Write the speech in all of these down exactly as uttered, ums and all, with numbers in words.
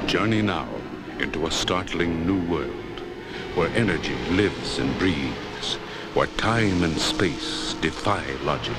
Journey now into a startling new world, where energy lives and breathes, where time and space defy logic.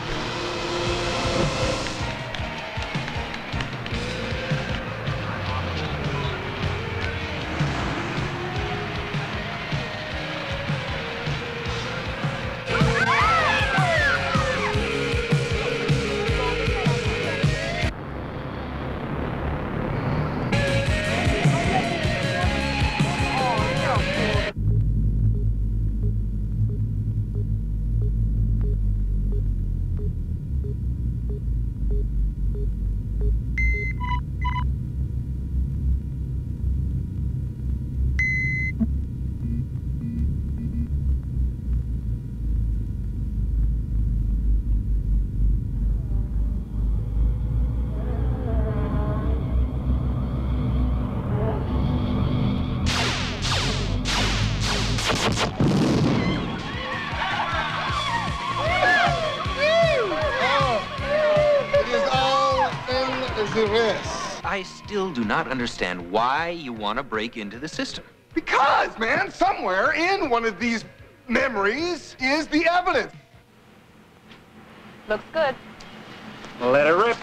I still do not understand why you want to break into the system. Because, man, somewhere in one of these memories is the evidence. Looks good. Let it rip.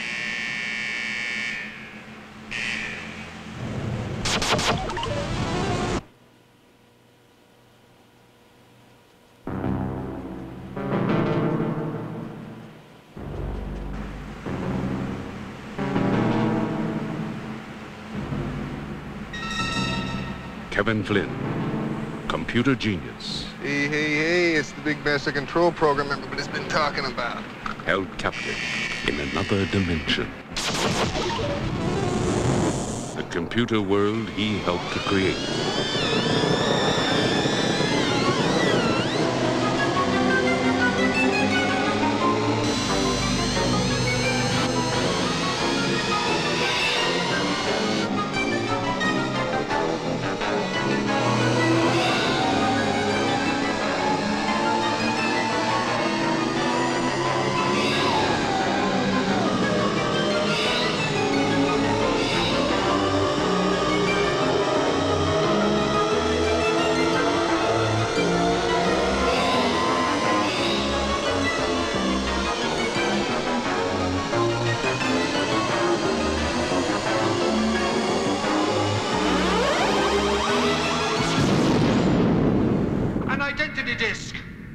Kevin Flynn, computer genius. Hey, hey, hey, it's the big master control program everybody's been talking about. Held captive in another dimension. The computer world he helped to create. Identity disk.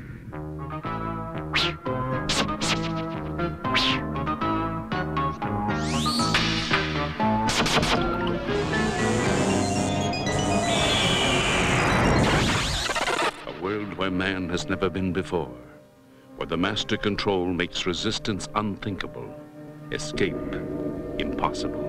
A world where man has never been before, where the master control makes resistance unthinkable, escape impossible.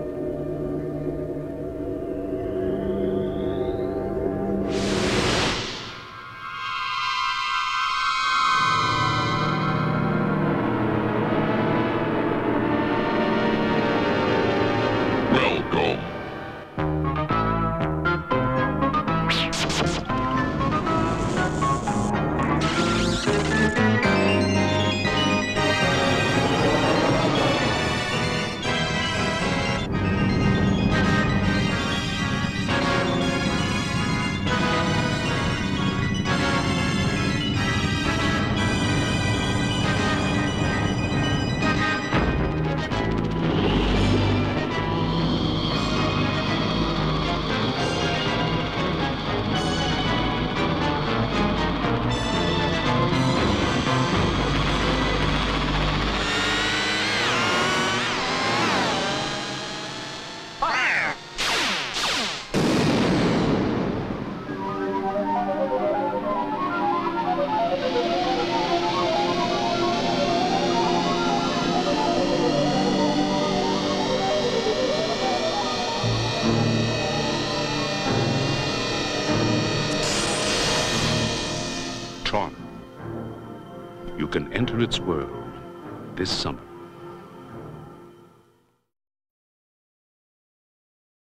Tron. You can enter its world this summer.